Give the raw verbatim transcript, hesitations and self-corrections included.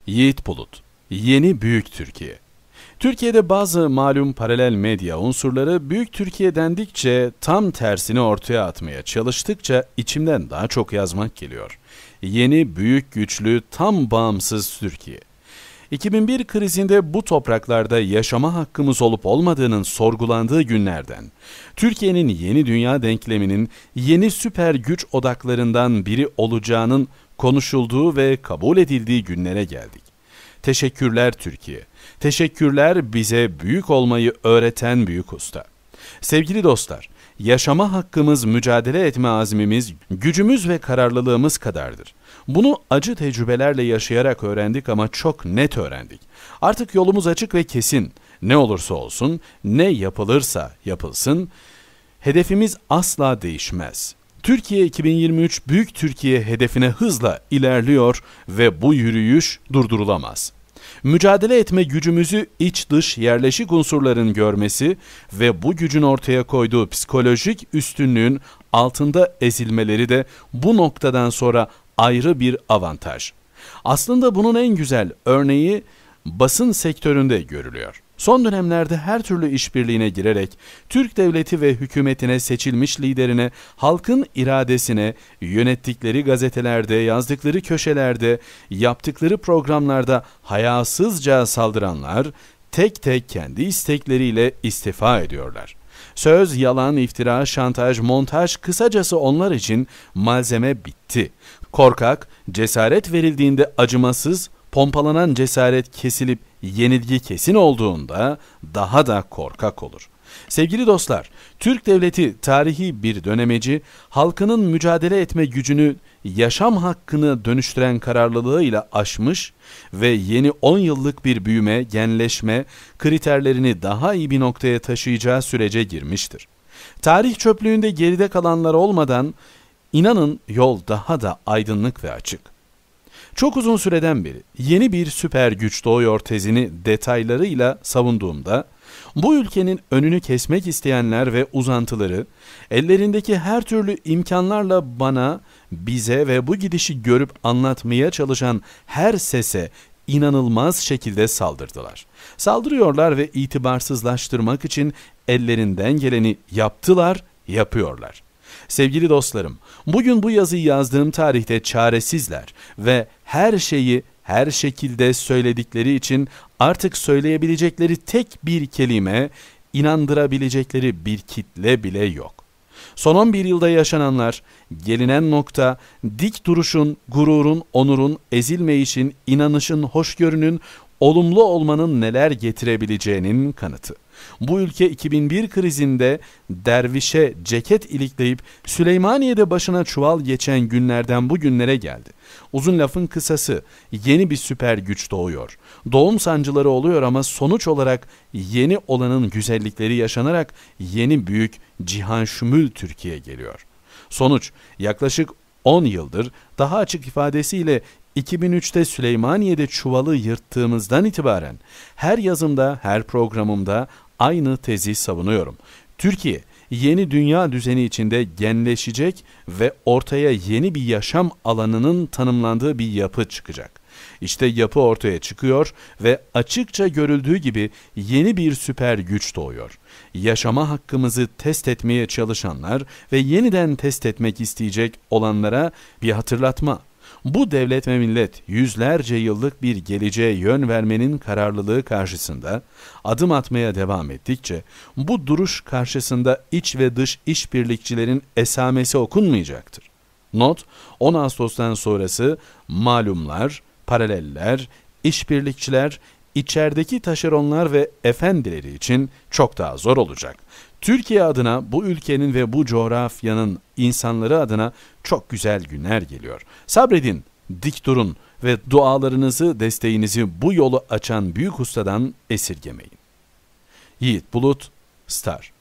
Yiğit Bulut, Yeni Büyük Türkiye. Türkiye'de bazı malum paralel medya unsurları Büyük Türkiye dendikçe tam tersini ortaya atmaya çalıştıkça içimden daha çok yazmak geliyor. Yeni, büyük, güçlü, tam bağımsız Türkiye. iki bin bir krizinde bu topraklarda yaşama hakkımız olup olmadığının sorgulandığı günlerden, Türkiye'nin yeni dünya denkleminin yeni süper güç odaklarından biri olacağının konuşulduğu ve kabul edildiği günlere geldik. Teşekkürler Türkiye. Teşekkürler bize büyük olmayı öğreten büyük usta. Sevgili dostlar, yaşama hakkımız, mücadele etme azmimiz, gücümüz ve kararlılığımız kadardır. Bunu acı tecrübelerle yaşayarak öğrendik ama çok net öğrendik. Artık yolumuz açık ve kesin. Ne olursa olsun, ne yapılırsa yapılsın, hedefimiz asla değişmez. Türkiye iki bin yirmi üç Büyük Türkiye hedefine hızla ilerliyor ve bu yürüyüş durdurulamaz. Mücadele etme gücümüzü iç dış yerleşik unsurların görmesi ve bu gücün ortaya koyduğu psikolojik üstünlüğün altında ezilmeleri de bu noktadan sonra ayrı bir avantaj. Aslında bunun en güzel örneği basın sektöründe görülüyor. Son dönemlerde her türlü işbirliğine girerek Türk devleti ve hükümetine, seçilmiş liderine, halkın iradesine, yönettikleri gazetelerde, yazdıkları köşelerde, yaptıkları programlarda hayasızca saldıranlar tek tek kendi istekleriyle istifa ediyorlar. Söz, yalan, iftira, şantaj, montaj, kısacası onlar için malzeme bitti. Korkak, cesaret verildiğinde acımasız, pompalanan cesaret kesilip yenilgi kesin olduğunda daha da korkak olur. Sevgili dostlar, Türk devleti tarihi bir dönemeci, halkının mücadele etme gücünü yaşam hakkını dönüştüren kararlılığıyla aşmış ve yeni on yıllık bir büyüme, genleşme kriterlerini daha iyi bir noktaya taşıyacağı sürece girmiştir. Tarih çöplüğünde geride kalanlar olmadan inanın yol daha da aydınlık ve açık. Çok uzun süreden beri yeni bir süper güç doğuyor tezini detaylarıyla savunduğumda, bu ülkenin önünü kesmek isteyenler ve uzantıları, ellerindeki her türlü imkanlarla bana, bize ve bu gidişi görüp anlatmaya çalışan her sese inanılmaz şekilde saldırdılar. Saldırıyorlar ve itibarsızlaştırmak için ellerinden geleni yaptılar, yapıyorlar. Sevgili dostlarım, bugün bu yazıyı yazdığım tarihte çaresizler ve her şeyi her şekilde söyledikleri için artık söyleyebilecekleri tek bir kelime, inandırabilecekleri bir kitle bile yok. Son on bir yılda yaşananlar, gelinen nokta, dik duruşun, gururun, onurun, ezilmeyişin, inanışın, hoşgörünün, olumlu olmanın neler getirebileceğinin kanıtı. Bu ülke iki bin bir krizinde dervişe ceket ilikleyip Süleymaniye'de başına çuval geçen günlerden bugünlere geldi. Uzun lafın kısası, yeni bir süper güç doğuyor. Doğum sancıları oluyor ama sonuç olarak yeni olanın güzellikleri yaşanarak yeni büyük cihan şumul Türkiye geliyor. Sonuç, yaklaşık on yıldır daha açık ifadesiyle iki bin üçte Süleymaniye'de çuvalı yırttığımızdan itibaren her yazımda, her programımda aynı tezi savunuyorum. Türkiye, yeni dünya düzeni içinde genleşecek ve ortaya yeni bir yaşam alanının tanımlandığı bir yapı çıkacak. İşte yapı ortaya çıkıyor ve açıkça görüldüğü gibi yeni bir süper güç doğuyor. Yaşama hakkımızı test etmeye çalışanlar ve yeniden test etmek isteyecek olanlara bir hatırlatma. Bu devlet ve millet yüzlerce yıllık bir geleceğe yön vermenin kararlılığı karşısında adım atmaya devam ettikçe bu duruş karşısında iç ve dış işbirlikçilerin esamesi okunmayacaktır. Not, on Ağustos'tan sonrası malumlar, paraleller, işbirlikçiler, içerideki taşeronlar ve efendileri için çok daha zor olacak. Türkiye adına, bu ülkenin ve bu coğrafyanın insanları adına çok güzel günler geliyor. Sabredin, dik durun ve dualarınızı, desteğinizi bu yolu açan büyük ustadan esirgemeyin. Yiğit Bulut, Star.